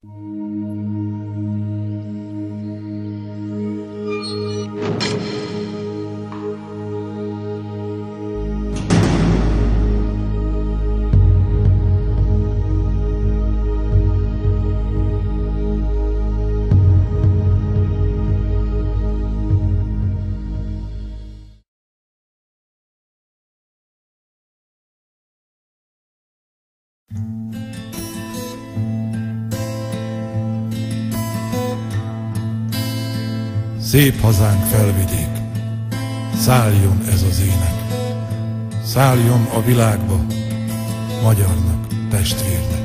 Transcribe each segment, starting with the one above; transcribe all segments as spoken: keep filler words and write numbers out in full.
Szép hazánk felvidék, szálljon ez az ének, szálljon a világba, magyarnak, testvérnek.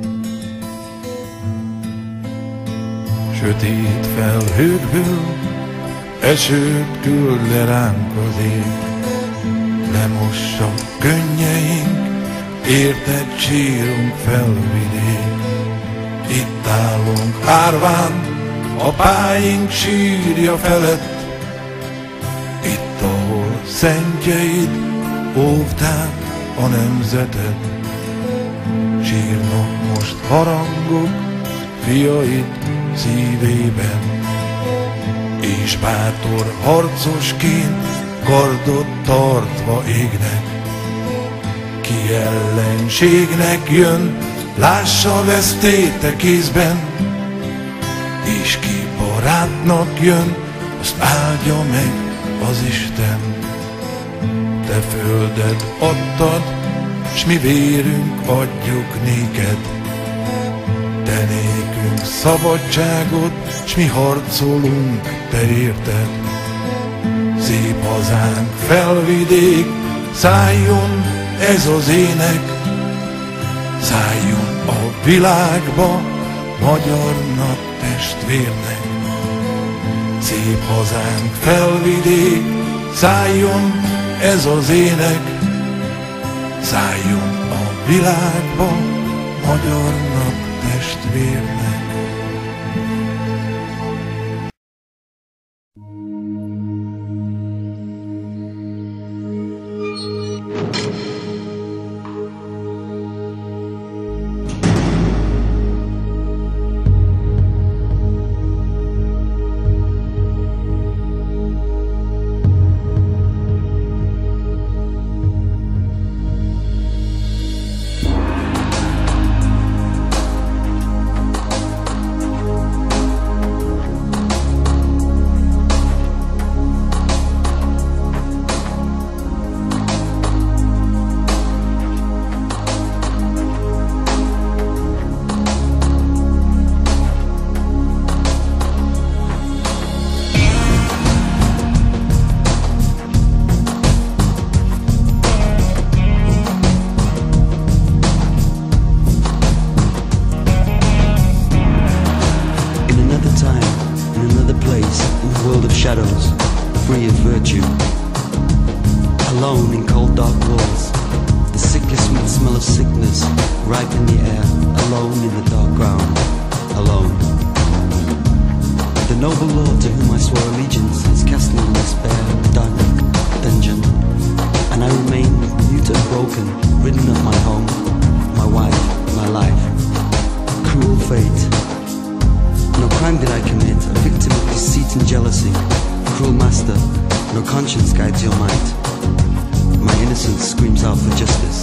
Sötét felhőkből esőt küld le ránk az ég, lemossa könnyeink, érted sírunk felvidék. Itt állunk árván, apáink sírja felett, itt, ahol szentjeid óvták a nemzetet. Sírnak most harangok fiaid szívében, és bátor harcosként kardot tartva égnek. Ki ellenségnek jön, lássa vesztét kézben, és ki barátnak jön, azt áldja meg az Isten. Te földet adtad, s mi vérünk adjuk néked. Te nékünk szabadságot, s mi harcolunk te érted. Szép hazánk felvidék, szálljon ez az ének, szálljon a világba, magyarnak, testvérnek. Szép hazánk felvidék, szálljon ez az ének, szálljon a világba, magyarnak, testvérnek. Shadows, free of virtue, alone in cold dark walls, the sickly sweet smell of sickness ripe in the air, alone in the dark ground, alone. The noble lord to whom I swore allegiance is cast me in this bare, dark dungeon, and I remain mute and broken, ridden of my home, my wife, my life. Cruel fate. No crime did I commit, a victim of deceit and jealousy. Cruel master, no conscience guides your might. My innocence screams out for justice.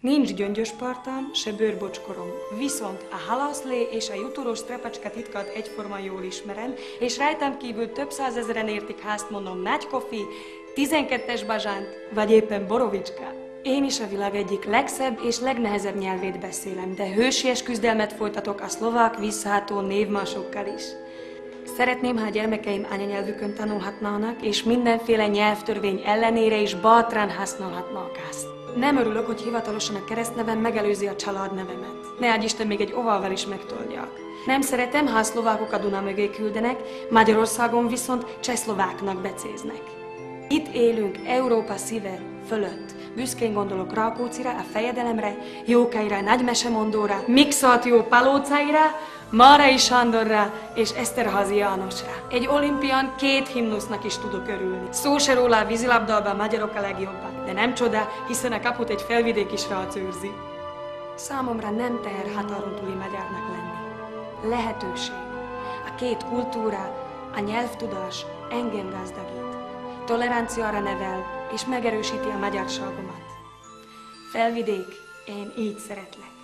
Nincs gyöngyöspartam, se bőrbocskorom, viszont a halaszlé és a juturos strepecske titkat egyforma jól ismerem, és rajtam kívül több százezeren értik, ha azt mondom Nagy Kofi, tizenkettes Bazsánt, vagy éppen Borovicskát. Én is a világ egyik legszebb és legnehezebb nyelvét beszélem, de hősies küzdelmet folytatok a szlovák visszaható névmásokkal is. Szeretném, ha a gyermekeim anyanyelvükön tanulhatnának, és mindenféle nyelvtörvény ellenére is bátran használhatnak azt. Nem örülök, hogy hivatalosan a keresztnevem megelőzi a családnevemet. Ne adj Isten, még egy ovával is megtoldjak. Nem szeretem, ha a szlovákok a Duna mögé küldenek, Magyarországon viszont csehszlováknak becéznek. Itt élünk Európa szíve fölött. Büszkén gondolok Rákóczira, a fejedelemre, Jókaira, Nagy Mesemondóra, Mixalt jó Palócaira, Márai Sándorra és Eszterházy Jánosra. Egy olimpián két himnusznak is tudok örülni. Szó se róla, a vízilabdában a magyarok a legjobbak. De nem csoda, hiszen a kaput egy felvidéki srác őrzi. Számomra nem teher határon túli magyarnak lenni. Lehetőség. A két kultúra, a nyelvtudás engem gazdagít. Toleranciára nevel és megerősíti a magyarságomat. Felvidék, én így szeretlek.